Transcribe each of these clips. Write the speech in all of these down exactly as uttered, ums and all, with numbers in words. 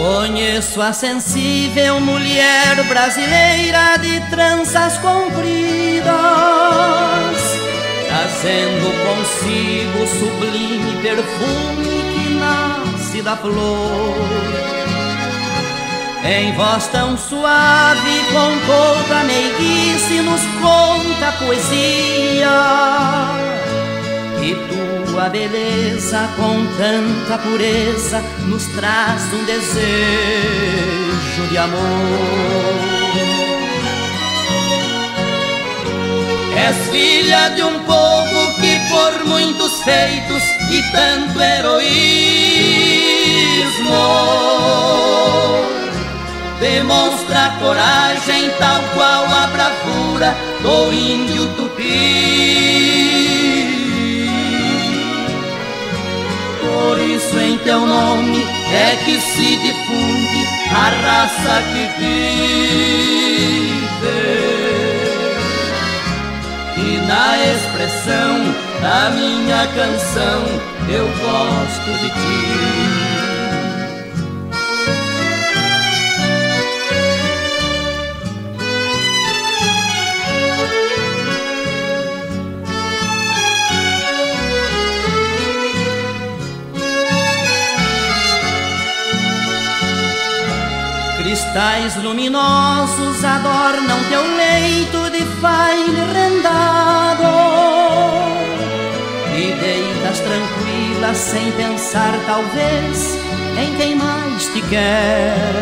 Conheço a sensível mulher brasileira de tranças compridas, trazendo consigo o sublime perfume que nasce da flor. Em voz tão suave, com toda a meiguice, nos conta a poesia. E tua beleza, com tanta pureza, nos traz um desejo de amor. És filha de um povo que por muitos feitos e tanto heroísmo demonstra coragem tal qual a bravura do índio tupi. Por isso em teu nome é que se difunde a raça que vive. E na expressão da minha canção eu gosto de ti. Cristais luminosos adornam teu leito de faile rendado, e deitas tranquila sem pensar talvez em quem mais te quer.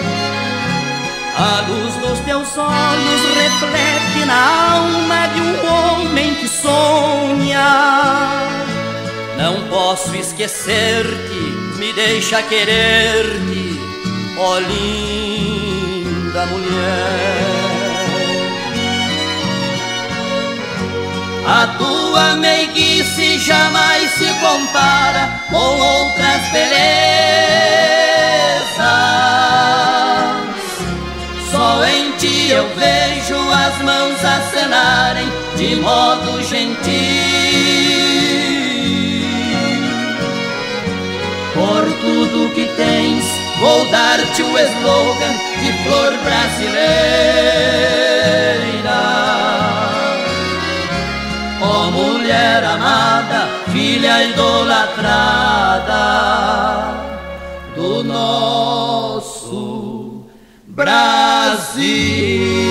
A luz dos teus olhos reflete na alma de um homem que sonha. Não posso esquecer-te, me deixa querer-te, ó linda mulher. A tua meiguice jamais se compara com outras belezas. Só em ti eu vejo as mãos acenarem de modo gentil. Por tudo que tens vou dar-te o slogan de flor brasileira. Ó mulher amada, filha idolatrada do nosso Brasil.